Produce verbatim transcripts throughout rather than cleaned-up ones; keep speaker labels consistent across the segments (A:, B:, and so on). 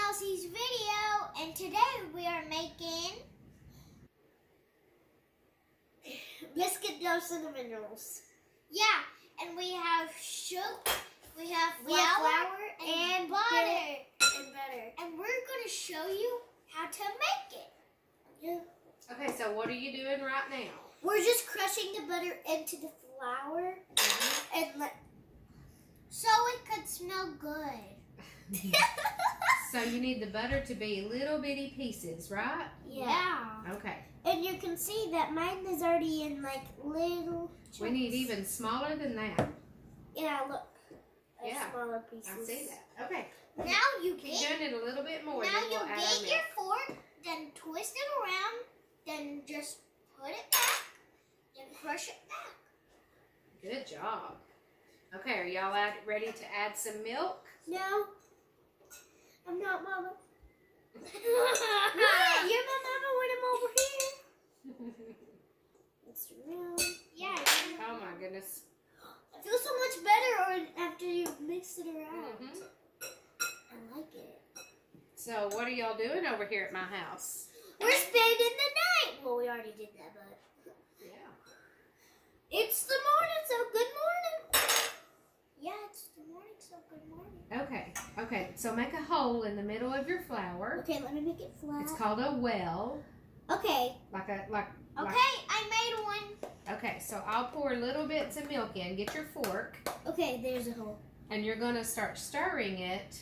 A: Chelsea's video, and today we are making
B: biscuit dough cinnamon rolls.
A: Yeah, and we have sugar, we have flour,
B: We have flour
A: and,
B: and
A: butter,
B: and butter.
A: and we're going to show you how to make it.
B: Yeah.
C: Okay, so what are you doing right now?
B: We're just crushing the butter into the flour
C: Mm-hmm.
B: and let.
A: So it could smell good.
C: So you need the butter to be little bitty pieces, right?
B: Yeah.
C: Okay.
B: And you can see that mine is already in like little chunks.
C: We need even smaller than that.
B: Yeah, look. Like
C: Yeah.
B: Smaller pieces.
C: I see that. Okay.
A: Now you
C: Keep
A: get
C: doing it a little bit more.
A: now
C: then
A: you
C: we'll add our
A: get
C: milk.
A: your fork, then twist it around, then just put it back, then crush it back.
C: Good job. Okay, are y'all add, ready to add some milk?
B: No. I'm not mama.
A: What?
B: You're my mama when I'm over here. It's real.
A: Yeah.
C: Oh my goodness.
B: It feels so much better or after you mix it around.
C: Mhm.
B: I like it.
C: So what are y'all doing over here at my house?
B: We're spending the night. Well, we already did that, but
C: Yeah.
B: it's the morning, so good morning.
A: Yeah, it's the morning, so good morning.
C: Okay. Okay. So make a hole in the middle of your flour.
B: Okay, let me make it flat.
C: It's called a well.
B: Okay.
C: Like a like.
A: Okay,
C: like-
A: I made one.
C: Okay. So I'll pour little bits of milk in. Get your fork,
B: Okay, there's a hole.
C: and you're gonna start stirring it.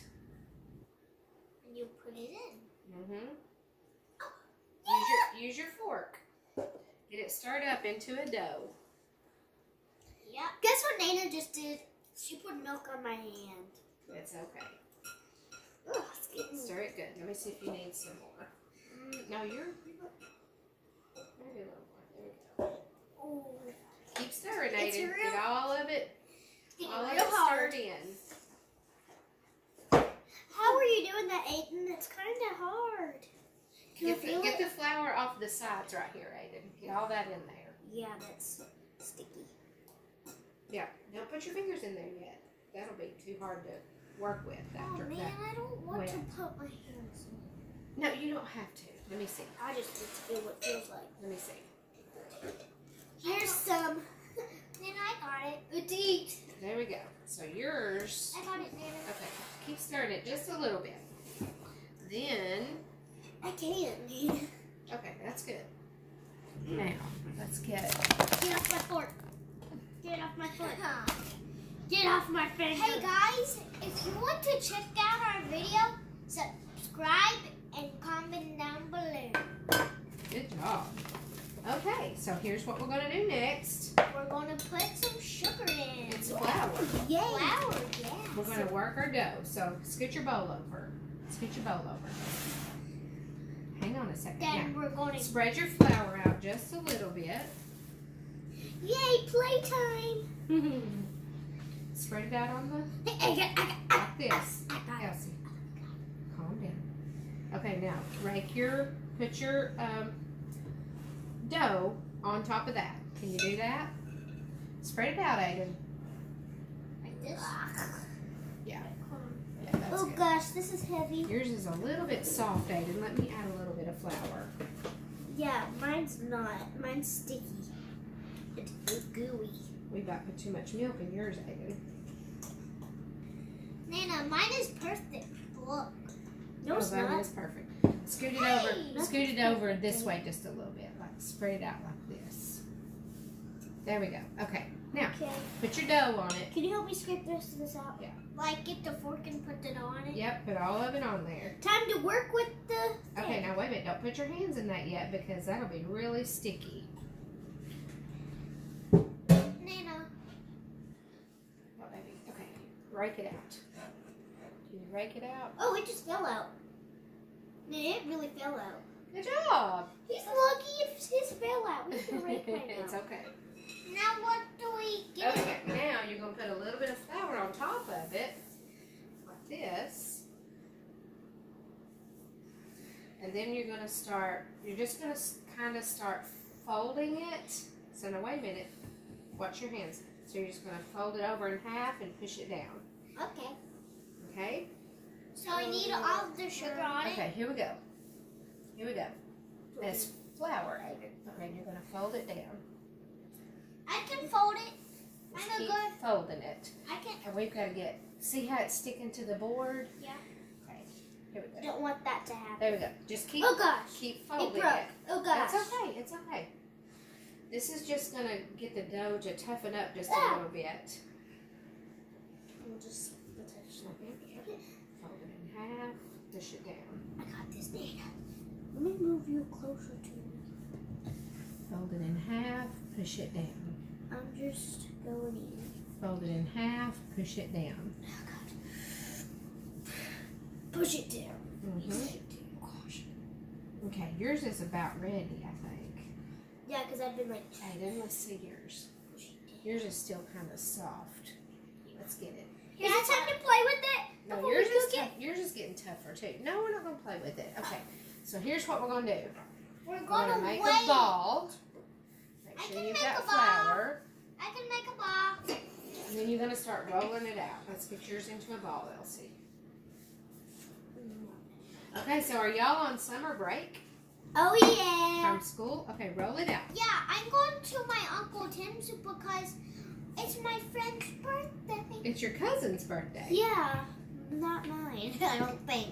A: And you put it in.
C: Mm-hmm. Use your use your fork. Get it stirred up into a dough.
A: Yep.
B: Guess what Nana just did? She put milk on my hand.
C: It's okay.
B: Ugh, it's getting
C: Stir it good. Let me see if you need some more. Mm, no, you're. Maybe a little more. There we go.
B: Ooh.
C: Keep stirring,
B: It's
C: Aiden.
B: real-
C: Get all of it.
B: Getting
C: All of
B: real
C: it
B: hard.
C: stirred in.
B: How are you doing that, Aiden? It's kind of hard. Can you
C: Get the,
B: feel
C: get
B: it?
C: the flour off the sides right here, Aiden. Get all that in there.
B: Yeah, that's sticky.
C: Yeah. Don't put your fingers in there yet. That'll be too hard to work with
A: Oh
C: after
A: man,
C: that.
A: I don't want
C: wet.
A: to put my hands in.
C: No, you don't have to. Let me see.
B: I just need to feel what it feels like.
C: Let me see.
B: Here's some.
A: Then I got it.
B: Good to eat.
C: There we go. So yours.
A: I got it, Nana.
C: Okay. Keep stirring it just a little bit. Then.
B: I can't.
C: Okay, that's good. Now, let's get.
B: Get off my fork. Get off my foot. Get off my finger.
A: Hey guys, if you want to check out our video, subscribe and comment down below.
C: Good job. Okay, so here's what we're going to do next.
A: We're going to put some sugar in.
C: It's flour.
B: Yay.
A: Flour, yeah.
C: We're going to work our dough. So scoot your bowl over. Scoot your bowl over. Hang on a second.
A: Then
C: Now,
A: we're going to
C: spread your flour out just a little bit.
B: Yay, playtime.
C: Spread it out on the,
B: I got, I got, I
C: like this.
B: I got it.
C: Elsie, calm down. Okay, now rake your, put your um, dough on top of that. Can you do that? Spread it out, Aiden.
A: like this.
C: Yeah. Yeah, that's
B: Oh
C: good.
B: gosh, this is heavy.
C: Yours is a little bit soft, Aiden. Let me add a little bit of flour.
B: Yeah, mine's not. Mine's sticky. It's gooey.
C: We about put too much milk in yours, Aiden.
A: Nana, mine is perfect. Look.
B: No,
C: Oh,
B: it's
C: that
B: not.
C: is perfect. Scoot it
A: Hey,
C: over. Scoot it over this way just a little bit. Like spread it out like this. There we go. Okay. Now
B: Okay.
C: put your dough on it.
B: Can you help me scrape the rest of this out?
A: Like, get the fork and put it on it.
C: Yep. Put all of it on there.
B: Time to work with the.
C: Okay.
B: thing.
C: Now wait a minute. Don't put your hands in that yet because that'll be really sticky.
A: Nana.
C: Oh, baby. Okay. Rake it out. Can you rake it out?
B: Oh, it just fell out. Yeah, it really fell out.
C: Good job.
B: He's lucky if his fell out. He's gonna rake right
C: It's
B: now.
C: okay.
A: Now what do we get?
C: Okay, now you're going to put a little bit of flour on top of it, like this. And then you're going to start, you're just going to kind of start folding it. So now wait a minute, watch your hands. So you're just going to fold it over in half and push it down,
A: Okay.
C: okay?
A: So So I need all of the sugar on it.
C: Okay, here we go. Here we go. There's flour, Aiden. Okay, you're gonna fold it down.
A: I can fold it.
C: Just
A: I'm
C: keep
A: gonna go.
C: folding it.
A: I can.
C: And we've got to get, see how it's sticking to the board?
A: Yeah.
C: Okay, here we go.
A: Don't want that to happen.
C: There we go. Just keep,
A: Oh gosh.
C: keep
A: It
C: folding
A: broke.
C: it.
A: Oh gosh.
C: It's okay, it's okay. This is just gonna get the dough to toughen up just a
A: Ah.
C: little bit.
A: We'll just
C: Fold it in half, push it down.
A: I got this, Dana. Let me move you closer to me.
C: Fold it in half, push it down.
A: I'm just going in.
C: Fold it in half, push it down.
A: Oh God. Push it down.
C: Mm-hmm.
A: Push it down. Gosh.
C: Okay, yours is about ready, I think.
A: Yeah, because I've been like.
C: Okay, then let's see yours. Yours is still kind of soft. Let's get it.
A: Is it time to play with it?
C: No,
A: Before
C: yours
A: we
C: is
A: cook it?
C: tough. Yours is getting tougher too. No, we're not gonna play with it. Okay, so here's what we're gonna do.
A: We're
C: We're
A: gonna,
C: gonna make
A: wait.
C: a ball. Make
A: I
C: sure
A: can
C: you've
A: make
C: got
A: a ball.
C: flour,
A: I can make a ball.
C: and then you're gonna start rolling it out. Let's get yours into a ball, Elsie. Okay, so are y'all on summer break
A: Oh yeah.
C: from school? Okay, roll it out.
A: Yeah, I'm going to my Uncle Tim's because it's my friend's birthday.
C: It's your cousin's birthday.
A: Yeah, not mine. I don't think.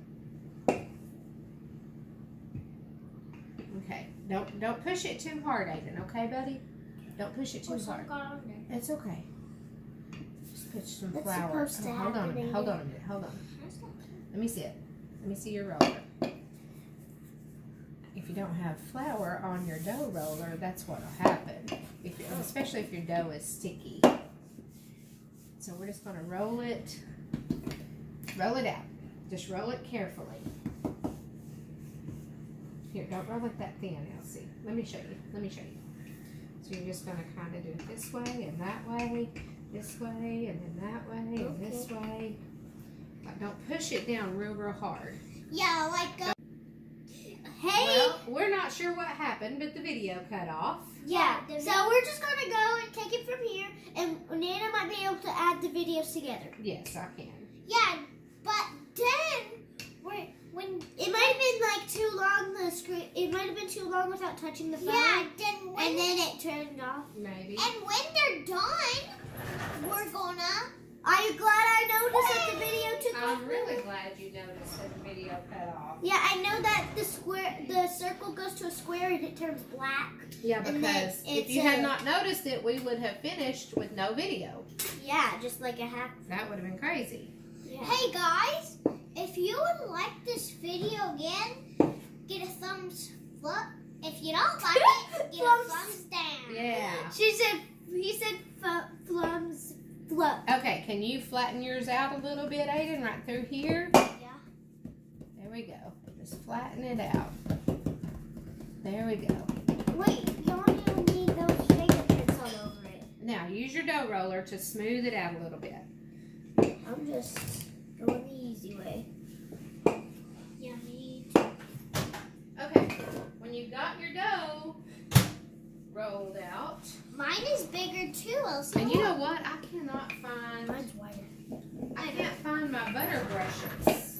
C: Okay, don't don't push it too hard, Aiden. Okay, buddy? Don't push it too
A: What's
C: hard.
A: going on there?
C: It's okay. Just put some
A: That's
C: flour.
A: supposed to
C: Oh, hold on a
A: happen,
C: minute. Hold
A: Aiden.
C: on a minute. Hold on. Let me see it. Let me see your roller. If you don't have flour on your dough roller, that's what'll happen. If you, especially if your dough is sticky. So we're just gonna roll it. Roll it out. Just roll it carefully. Here, don't roll it that thin, Elsie. Let me show you. Let me show you. So you're just gonna kind of do it this way and that way, this way and then that way and this way. But don't push it down real, real hard.
A: Yeah, like. Uh, hey.
C: Well, we're not sure what happened, but the video cut off.
A: Yeah. So we're just gonna go and take it from here, and Nana might be able to add the videos together.
C: Yes, I can.
A: Yeah, but then when when it might have been like too long the screen, it might have been too long without touching the phone. Yeah, then when, and then it turned off.
C: Maybe.
A: And when they're done, we're gonna. Are you glad I noticed that the video took off?
C: I'm really glad you noticed that the video cut off.
A: Yeah, I know that the square, the circle goes to a square and it turns black.
C: Yeah,
A: And then
C: because if
A: it's
C: you had
A: a-
C: not noticed it, we would have finished with no video.
A: Yeah, just like a half.
C: That would have been crazy.
A: Yeah. Hey guys, if you would like this video again, get a thumbs up. If you don't like it, get a thumbs down.
C: Yeah.
A: She said, he said thumbs up.
C: Okay, can you flatten yours out a little bit, Aiden, right through here?
A: Yeah.
C: There we go. Just flatten it out. There we go.
A: Wait, you only need those fingerprints all over it.
C: Now, use your dough roller to smooth it out a little bit.
A: I'm just going the easy way. Yeah, me too.
C: Okay, when you got your dough rolled out,
A: Mine is bigger too, Elsie.
C: and you know what? I cannot find,
A: Mine's wider.
C: I can't find my butter brushes.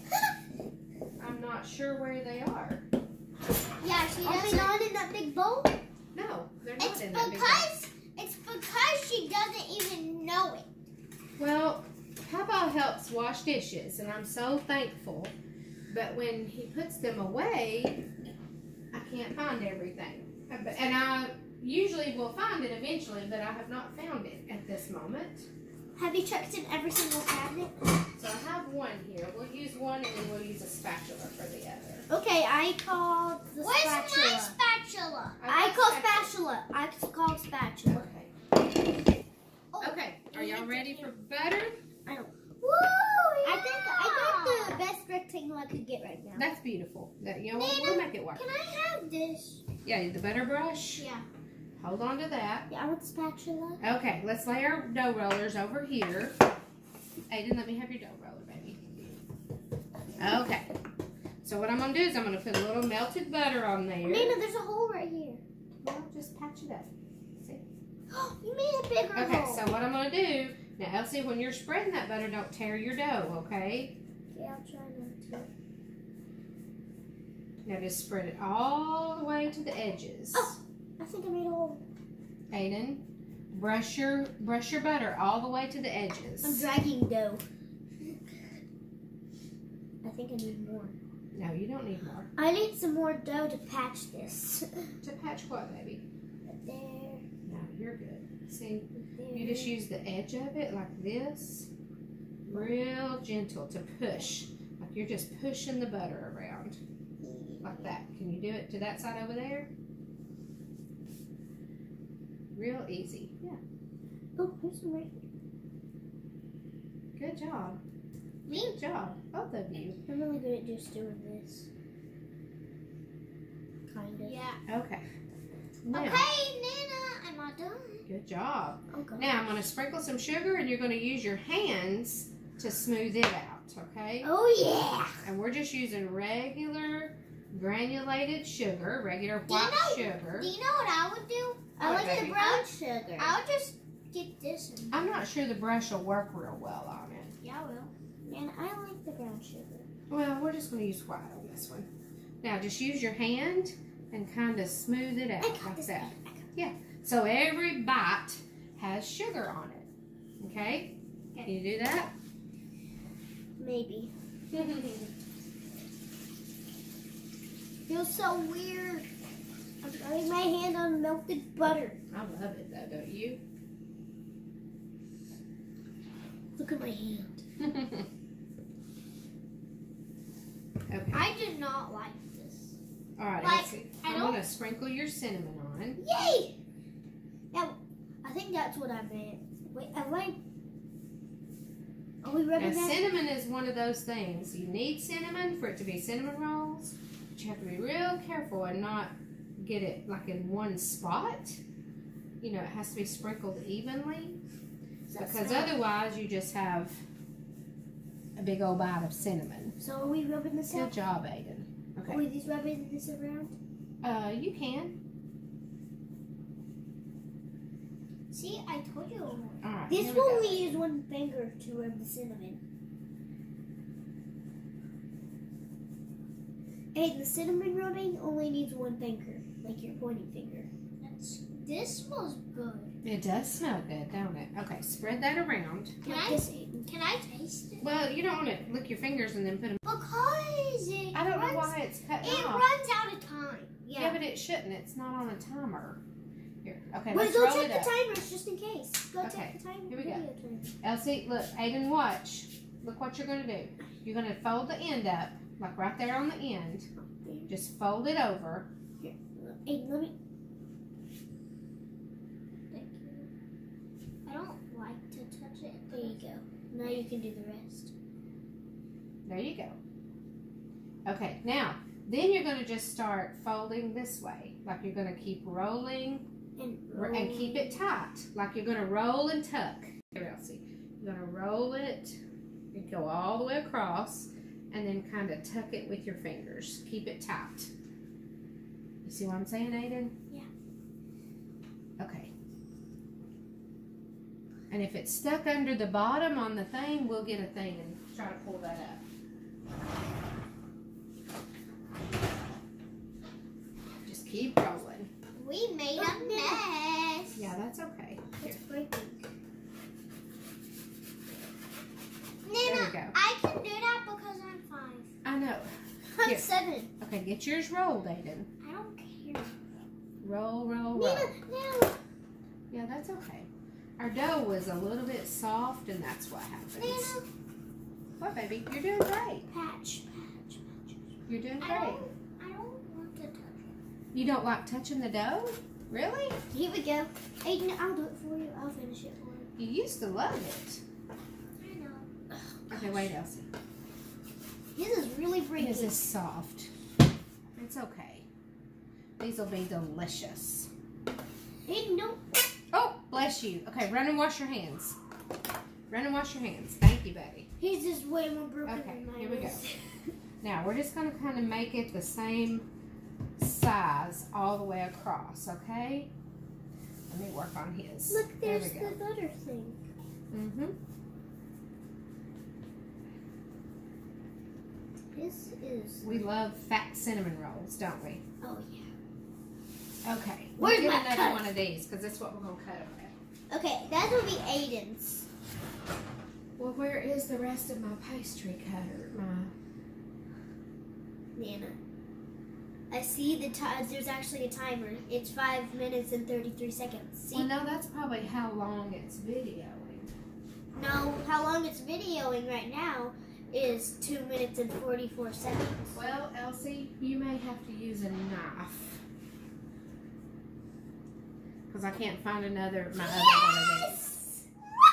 C: I'm not sure where they are.
A: Yeah, she
B: Are
A: doesn't.
B: they not in that big bowl?
C: No, they're not
A: It's
C: in that big box.
A: because it's because she doesn't even know it.
C: Well, Papa helps wash dishes, and I'm so thankful. But when he puts them away, I can't find everything. And I usually will find it eventually, but I have not found it at this moment.
A: Have you checked in every single cabinet?
C: So I have one here. We'll use one, and then we'll use a spatula for the other.
B: Okay, I call the
A: Where's
B: spatula.
A: my spatula?
B: I
C: got
B: call
C: spatula.
B: spatula. I call spatula.
C: Okay.
A: Oh,
C: Okay. Are y'all ready for butter?
A: Woo!
B: I think I got the best rectangle I could get right now.
C: That's beautiful. That, you know,
A: Nana,
C: we'll make it work.
A: Can I have this?
C: Yeah, the butter brush.
A: Yeah.
C: Hold on to that.
B: Yeah, I want spatula.
C: Okay, let's lay our dough rollers over here. Aiden, let me have your dough roller, baby. Okay. So what I'm going to do is I'm going to put a little melted butter on there.
B: Nina, there's a hole right here.
C: Well, just patch it up. See?
A: You made a bigger
C: Okay,
A: hole.
C: so what I'm going to do, now Elsie, when you're spreading that butter, don't tear your dough, okay?
A: Okay, I'll try not to.
C: Now just spread it all the way to the edges.
A: Oh, I think I made a hole.
C: Aiden, brush your brush your butter all the way to the edges.
A: I'm dragging dough. I think I need more.
C: No, you don't need more.
A: I need some more dough to patch this.
C: To patch what, baby?
A: Right there.
C: No, you're good. See,
A: Right there.
C: you just use the edge of it like this. Real gentle to push. Like you're just pushing the butter around. Like that. Can you do it to that side over there? Real easy. Yeah.
A: Oh, here's some right here.
C: Good job.
A: Me?
C: Good job. Both of you.
A: I'm really good at just doing this. Kind of. Yeah.
C: Okay. Now,
A: Okay, Nana, I'm not done.
C: good job.
A: Okay.
C: Now I'm going to sprinkle some sugar and you're going to use your hands to smooth it out, okay?
A: Oh, yeah.
C: And we're just using regular granulated sugar, regular
A: Do you
C: white
A: know-
C: sugar.
A: Do you know what I would do? I
C: What,
A: would do
C: baby?
A: brown sugar. I would just get this. And
C: I'm not sure the brush will work real well on it.
A: yeah, I will. And I like the brown sugar.
C: Well, we're just going to use white on this one. Now just use your hand and kind of smooth it out
A: I got
C: like
A: this.
C: that. Yeah. So every bite has sugar on it. Okay? Can you do that?
A: Maybe. Feels so weird. I'm putting my hand on melted butter.
C: I love it though, don't you?
A: Look at my hand.
C: Okay.
A: I do not like this.
C: All right,
A: Like,
C: let's see.
A: I
C: I'm
A: don't-
C: going to sprinkle your cinnamon on.
A: Yay! Now, I think that's what I meant. Wait, I like. Are we
C: Now,
A: rubbing that?
C: cinnamon is one of those things. You need cinnamon for it to be cinnamon rolls, but you have to be real careful and not get it like in one spot. You know, it has to be sprinkled evenly because otherwise you just have a big old bite of cinnamon.
A: So are we rubbing this
C: Good
A: out?
C: job, Aiden.
A: Are
C: Okay.
A: we just rubbing this around?
C: Uh, you can.
A: See, I told you.
C: All right.
A: This
C: here we
A: will
C: go.
A: only use one finger to rub the cinnamon. Hey, the cinnamon rubbing only needs one finger, like your pointing finger. That's, this smells good.
C: It does smell good, don't it? Okay, spread that around.
A: Can I, can I taste it?
C: Well, you don't want to lick your fingers and then put them.
A: Because it
C: I don't
A: runs,
C: know why it's cutting
A: it
C: off.
A: runs out of time.
C: Yeah.
A: Yeah.
C: but it shouldn't. It's not on a timer. Here, okay,
A: Wait,
C: let's
A: go
C: roll
A: check
C: it
A: the
C: up.
A: timers just in case. Go
C: Okay,
A: check the timer.
C: here we go.
A: video timer.
C: Elsie, look, Aiden, watch. Look what you're going to do. You're going to fold the end up, like right there on the end. Just fold it over.
A: Hey, let me. Thank you. I don't like to touch it. There you go. Now you can do the rest.
C: There you go. Okay, now, then you're going to just start folding this way. Like you're going to keep rolling
A: And,
C: and keep it tight. Like you're going to roll and tuck. Here, Elsie. You're going to roll it and go all the way across and then kind of tuck it with your fingers. Keep it tight. You see what I'm saying, Aiden?
A: Yeah.
C: Okay. And if it's stuck under the bottom on the thing, we'll get a thing and try to pull that up. Just keep rolling.
A: We made a mess.
C: Yeah, that's okay. Here.
A: It's breaking.
C: There
A: Nana,
C: we go.
A: I can do that because I'm five.
C: I know.
A: I'm
C: Here.
A: seven.
C: Okay, get yours rolled, Aiden.
A: I don't care.
C: Roll, roll, roll.
A: Nana, Nana,
C: Yeah, that's okay. Our dough was a little bit soft, and that's what happens.
A: Nana.
C: What, baby? You're doing great.
A: Patch, patch, patch.
C: You're doing
A: I
C: great.
A: don't, I don't want to touch it.
C: You don't like touching the dough? Really?
A: Here we go. Aiden, I'll do it for you. I'll finish it for you.
C: You used to love it.
A: I know.
C: Okay, wait, Elsie.
A: This is really breaking.
C: This is soft. It's okay. These will be delicious.
A: Aiden, don't.
C: Oh, bless you. Okay, run and wash your hands. Run and wash your hands. Thank you, buddy.
A: His is way more broken
C: Okay,
A: than mine
C: here we go.
A: is.
C: Now, we're just going to kind of make it the same size all the way across, okay? Let me work on his.
A: Look,
C: There
A: there's
C: we go.
A: the butter thing.
C: Mm-hmm.
A: This is.
C: We love fat cinnamon rolls, don't we?
A: Oh yeah.
C: Okay.
A: Where's
C: We'll
A: my
C: get another
A: cut?
C: one of these because that's what we're gonna cut them with.
A: Okay, that will be Aiden's.
C: Well, where is the rest of my pastry cutter? My
A: Nana. I see the time. There's actually a timer. It's five minutes and thirty-three seconds. See?
C: Well, no, that's probably how long it's videoing.
A: No, how long it's videoing right now is two minutes and forty-four seconds.
C: Well, Elsie, you may have to use a knife because I can't find another my other one of these.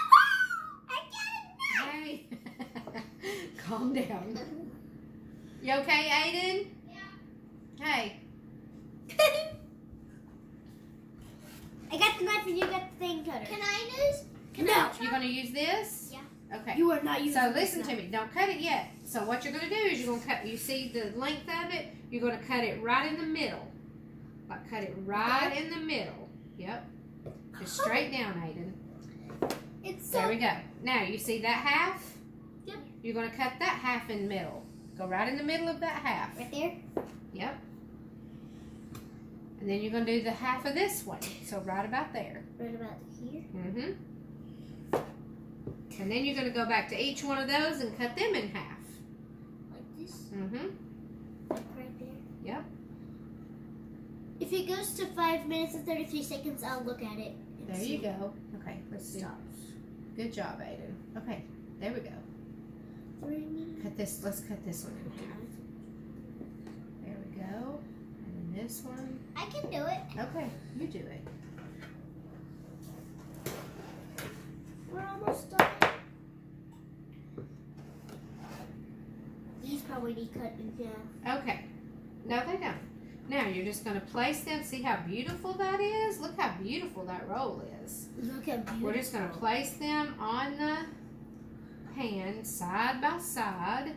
A: I got
C: Hey, calm down. You okay, Aiden? Yeah. Hey.
A: I got the knife and you got the thing cutter. Can I use? Can no. I
C: You're gonna use this?
A: Yeah.
C: Okay.
A: You are not using.
C: So listen to me. Don't cut it yet. So what you're gonna do is you're gonna cut. You see the length of it? You're gonna cut it right in the middle. Like cut it right in the middle. Yep. Just straight down, Aiden.
A: It's so.
C: There we go. Now you see that half?
A: Yep.
C: You're gonna cut that half in the middle. Go right in the middle of that half.
A: Right there.
C: Yep. And then you're gonna do the half of this one. So right about there.
A: Right about here.
C: Mm-hmm. And then you're going to go back to each one of those and cut them in half.
A: Like this?
C: Mm-hmm.
A: Like right there?
C: Yep.
A: If it goes to five minutes and thirty-three seconds, I'll look at it.
C: There
A: see.
C: you go. Okay, let's see. Good job, Aiden. Okay, there we go.
A: Three minutes.
C: Cut this. Let's cut this one in half. There we go. And then this one.
A: I can do it.
C: Okay, you do it.
A: We're almost done. These probably need cut in half.
C: Okay. No, they don't. Now you're just going to place them. See how beautiful that is? Look how beautiful that roll is.
A: Look how beautiful.
C: We're just going to place them on the pan side by side.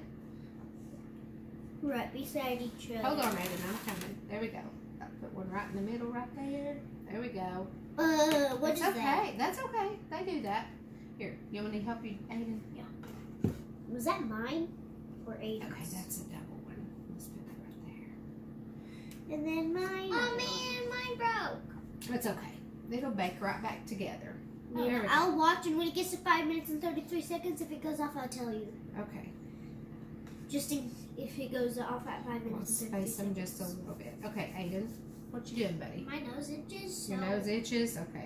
A: Right beside each other.
C: Hold on, Aiden. I'm coming. There we go. I'll put one right in the middle right there. There we go.
A: Uh, what
C: That's
A: is
C: okay.
A: that?
C: That's okay. They do that. Here, you want me to help you, Aiden?
A: Yeah. Was that mine or Aiden's?
C: Okay, that's a double one. Let's put that right there.
A: And then mine. Oh man, mine broke.
C: It's okay. It'll bake right back together.
A: Yeah,
C: There we go.
A: I'll watch, and when it gets to five minutes and thirty-three seconds, if it goes off, I'll tell you.
C: Okay.
A: Just in, if it goes off at five minutes
C: Let's
A: and thirty-three
C: space them
A: seconds.
C: just a little bit. Okay, Aiden, what you doing, buddy?
A: My nose itches.
C: Your
A: so-
C: nose itches? Okay.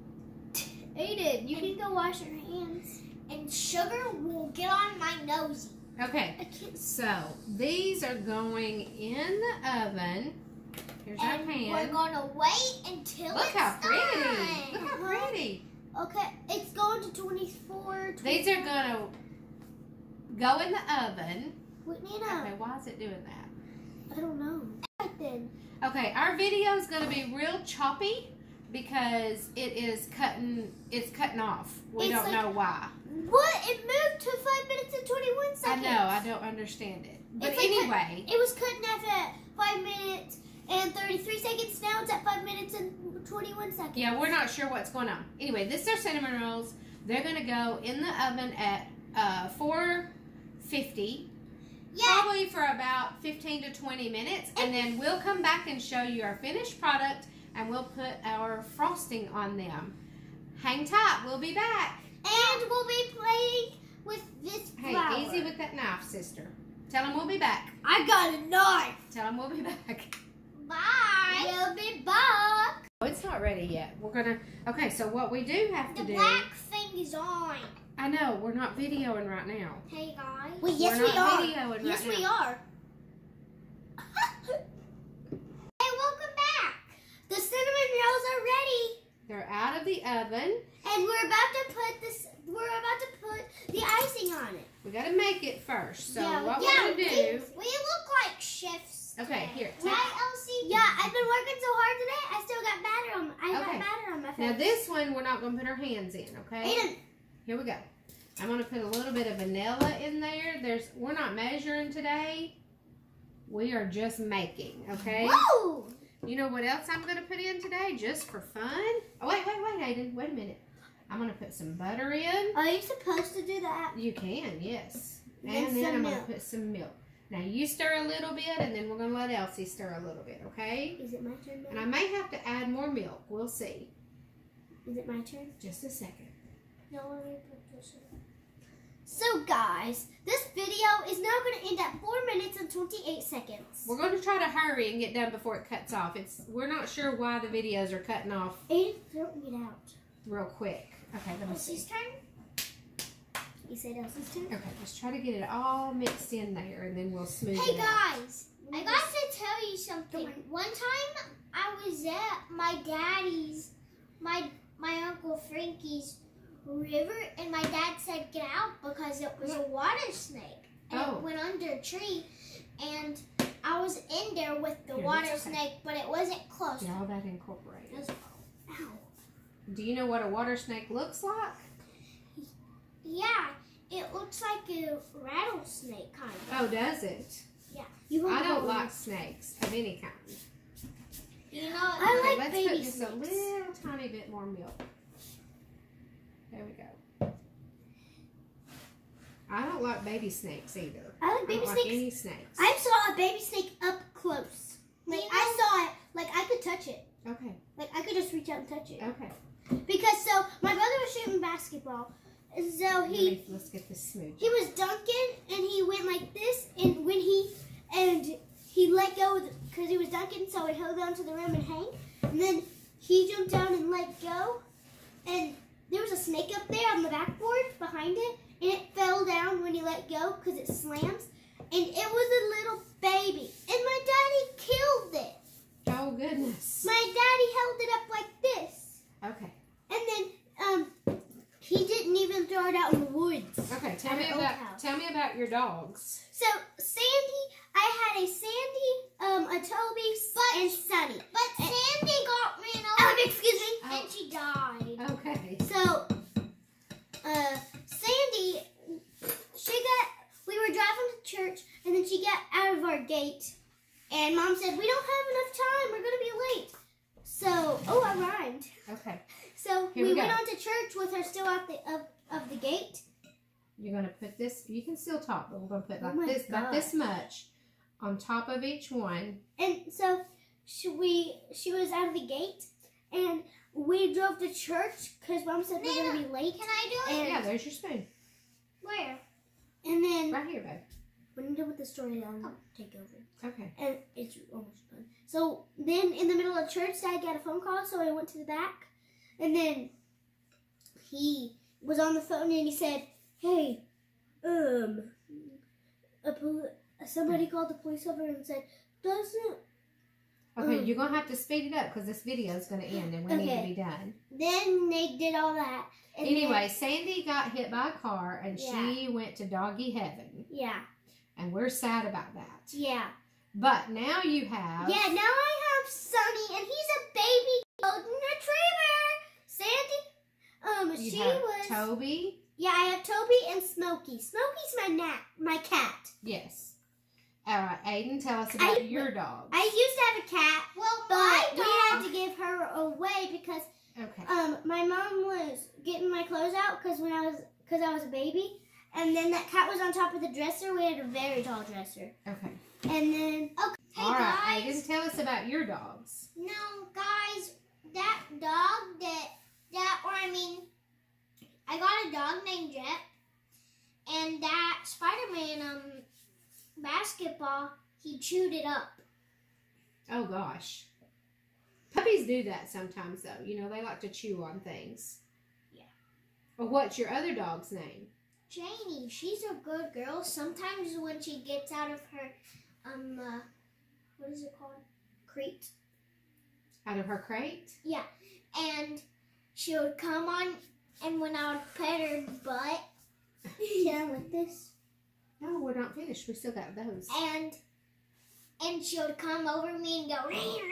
A: Aiden, you can go wash your hands. And sugar will get on my nose.
C: Okay,
A: I can't.
C: so these are going in the oven. Here's our
A: And
C: pan.
A: we're gonna wait until
C: Look
A: it's
C: how pretty.
A: done.
C: Look how pretty.
A: Okay, it's going to twenty-four.
C: These are going to go in the oven.
A: Wait, Nana.
C: Okay, why is it doing that?
A: I don't know. Right then.
C: Okay, our video is going to be real choppy because it is cutting, it's cutting off. We
A: It's
C: don't
A: like-
C: know why.
A: What? It moved to five minutes and twenty-one
C: I
A: seconds.
C: know, I don't understand it. But
A: It's like
C: anyway,
A: It was cutting off at five minutes and thirty-three seconds. Now it's at five minutes and twenty-one seconds.
C: yeah, we're not sure what's going on. Anyway, this is our cinnamon rolls. They're going to go in the oven at uh, four fifty.
A: Yeah.
C: Probably for about fifteen to twenty minutes, and then we'll come back and show you our finished product, and we'll put our frosting on them. Hang tight, we'll be back.
A: And we'll be playing with this
C: Hey,
A: flour.
C: easy with that knife, sister. Tell them we'll be back.
A: I got a knife.
C: Tell them we'll be back.
A: Bye. We'll be back.
C: Oh, it's not ready yet. We're gonna, okay, so what we do have to
A: The
C: do,
A: black thing is on.
C: I know, we're not videoing right now.
A: Hey guys. Wait, yes
C: we're
A: we
C: not
A: are.
C: videoing right
A: Yes
C: now.
A: we are. Hey, welcome back. The cinnamon rolls are ready.
C: They're out of the oven.
A: And we're about to put this. We're about to put the icing on it.
C: We gotta make it first. So
A: yeah,
C: what
A: yeah,
C: we're gonna
A: we,
C: do,
A: we look like chefs.
C: okay, here, take,
A: Right, Elsie? Yeah, I've been working so hard today. I still got batter on. I
C: Okay.
A: got batter on my face.
C: now this one we're not gonna put our hands in, okay?
A: Aiden.
C: Here we go. I'm gonna put a little bit of vanilla in there. There's, we're not measuring today. We are just making, okay?
A: Whoa!
C: You know what else I'm gonna put in today, just for fun? Oh wait, wait, wait, Aiden, wait a minute. I'm gonna put some butter in.
A: Are you supposed to do that?
C: You can, yes.
A: Then
C: And then
A: some
C: I'm gonna
A: milk.
C: put some milk. Now you stir a little bit, and then we're going to let Elsie stir a little bit, okay?
A: Is it my turn now?
C: And I may have to add more milk. We'll see.
A: Is it my turn?
C: Just a second.
A: No, let me put this in. So guys, this video is now going to end at four minutes and twenty-eight seconds.
C: We're going to try to hurry and get done before it cuts off. It's We're not sure why the videos are cutting off
A: Aiden, don't get out.
C: real quick. Okay, let me see.
A: Elsie's turn? You said Elsie's turn?
C: Okay, let's try to get it all mixed in there, and then we'll smooth
A: Hey
C: it out.
A: guys, I got to tell you something. One time I was at my daddy's, my my Uncle Frankie's river, and my dad said get out because it was a water snake. And
C: Oh.
A: it went under a tree, and I was in there with the
C: Here,
A: water
C: that's okay.
A: snake, but it wasn't close.
C: Get all that incorporated.
A: It was, ow.
C: Do you know what a water snake looks like?
A: Yeah, it looks like a rattlesnake kind of.
C: Oh, does it?
A: Yeah. You
C: I don't
A: hold
C: like
A: on.
C: snakes of any kind.
A: You know,
C: Okay,
A: I like
C: let's
A: baby
C: put just
A: snakes.
C: a little tiny bit more milk. There we go. I don't like baby snakes either.
A: I like
C: I
A: baby
C: don't like
A: snakes.
C: any snakes.
A: I saw a baby snake up close. Like
B: You
A: I saw it, like I could touch it.
C: Okay,
A: Like I could just reach out and touch it.
C: okay.
A: Because so my brother was shooting basketball, and so
C: Let
A: he
C: me- let's get this smooth.
A: he was dunking, and he went like this, and when he and he let go because he was dunking, so he held on to the rim and hang, and then he jumped down and let go, and there was a snake up there on the backboard behind it, and it fell down when he let go because it slams, and it was a little baby, and my daddy killed it.
C: Oh, goodness.
A: My daddy held it up like this,
C: Okay,
A: and then um he didn't even throw it out in the woods.
C: okay. Tell
A: At
C: me
A: our old
C: about
A: house.
C: tell me about your dogs.
A: So Sandy, I had a Sandy, um, a Toby, and Sunny. But Sandy got ran over. Um, excuse me.
C: Oh.
A: And she died.
C: Okay.
A: So, uh, Sandy, she got. We were driving to church, and then she got out of our gate, and Mom said, "We don't have enough time. We're gonna be late." So, oh, I rhymed.
C: Okay.
A: So
C: Here
A: we,
C: we
A: went
C: go.
A: on to church with her still out the of, of the gate.
C: You're gonna put this. You can still talk, but we're gonna put
A: Oh
C: like
A: my
C: this, like
A: God.
C: this much, on top of each one.
A: And so she, we, she was out of the gate, and we drove to church because Mom said we we're going to be late. Can I do
C: And yeah, there's your spoon.
A: Where? And then
C: Right here, babe.
A: when I'm done with the story, I'll take over.
C: Okay.
A: And it's almost done. So then in the middle of church, Dad got a phone call, so I went to the back. And then he was on the phone, and he said, hey, um, a poli- somebody called the police over and said, doesn't
C: Okay,
A: Mm.
C: you're gonna have to speed it up because this video is gonna end and we need to
A: Okay.
C: be done.
A: Then they did all that. And
C: Anyway, Sandy got hit by a car and
A: Yeah.
C: she went to doggy heaven,
A: Then, yeah,
C: and we're sad about that.
A: yeah.
C: But now you have.
A: Yeah, now I have Sunny, and he's a baby golden retriever. Sandy, um,
C: You
A: she
C: have
A: was.
C: Toby.
A: Yeah, I have Toby and Smokey. Smokey's my nat, my cat.
C: Yes. All right, Aiden, tell us about
A: I-
C: your dog.
A: I used to have a cat,
B: Well,
A: but
B: my
A: we
B: dog.
A: had to give her away because
C: Okay.
A: um my mom was getting my clothes out because when I was because I was a baby, and then that cat was on top of the dresser. We had a very tall dresser,
C: Okay.
A: and then
B: Okay, hey
C: All right,
B: guys.
C: Aiden, tell us about your dogs.
B: No, guys, that dog that that or I mean, I got a dog named Jet, and that Spider-Man um basketball, he chewed it up.
C: Oh gosh. Puppies do that sometimes though. You know, they like to chew on things.
B: Yeah.
C: Well, what's your other dog's name?
B: Janie, she's a good girl. Sometimes when she gets out of her um uh, what is it called? Crate.
C: Out of her crate?
B: And she would come on, and when I would pet her butt,
A: yeah, like this.
C: No, we're not finished. We still got those.
B: and and she would come over me and go,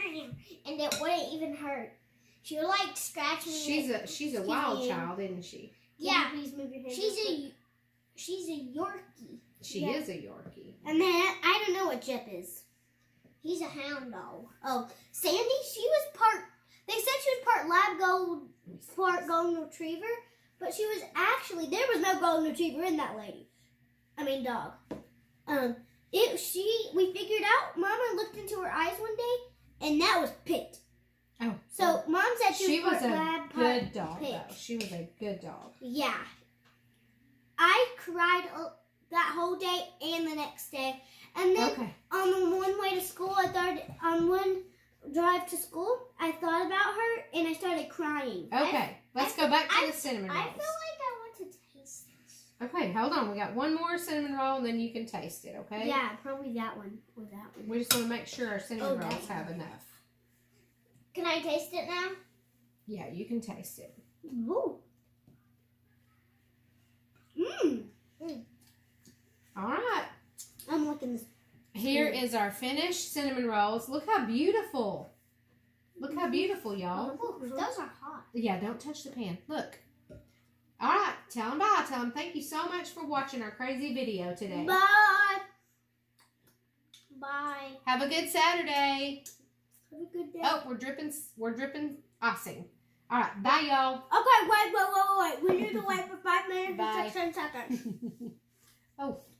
B: and it wouldn't even hurt. She would like scratch me.
C: She's a she's a
A: Excuse
C: wild
A: me.
C: child, isn't she?
B: yeah.
A: Can you please move your hand.
B: She's
A: real quick?
B: a she's a Yorkie.
C: She
A: Yeah.
C: is a Yorkie.
A: And then I don't know what Jep is.
B: He's a hound dog.
A: Oh, Sandy, she was part. They said she was part lab gold, part golden retriever, but she was actually there was no golden retriever in that lady. I mean dog. Um, it she we figured out. Mama looked into her eyes one day, and that was pit.
C: Oh,
A: so Mom said she,
C: she
A: was,
C: was
A: part
C: a
A: lab,
C: good
A: part
C: dog.
A: pit.
C: Though she was a good dog.
A: Yeah, I cried uh, that whole day and the next day, and then
C: Okay.
A: on the one way to school, I thought on one drive to school, I thought about her and I started crying.
C: Okay. Let's go back to the cinnamon
B: I
C: rolls.
B: feel like I want to taste this.
C: Okay, hold on. We got one more cinnamon roll, and then you can taste it. Okay.
A: Yeah, probably that one or that one.
C: We just want to make sure our cinnamon
A: Oh, that
C: rolls
A: one.
C: have enough.
B: Can I taste it now?
C: Yeah, you can taste it.
A: Ooh. Mmm.
C: All right.
A: I'm looking this.
C: Here is our finished cinnamon rolls. Look how beautiful. Look how beautiful, y'all.
B: Oh, those are hot.
C: Yeah, don't touch the pan. Look. All right. Tell them bye. Tell them thank you so much for watching our crazy video today.
A: Bye.
B: Bye.
C: Have a good Saturday.
A: Have a good day.
C: Oh, we're dripping. We're dripping icing. All right. Bye, y'all.
A: Okay, wait, wait, wait, wait, wait. We need to wait for five minutes
C: Bye.
A: and ten seconds.
C: Oh.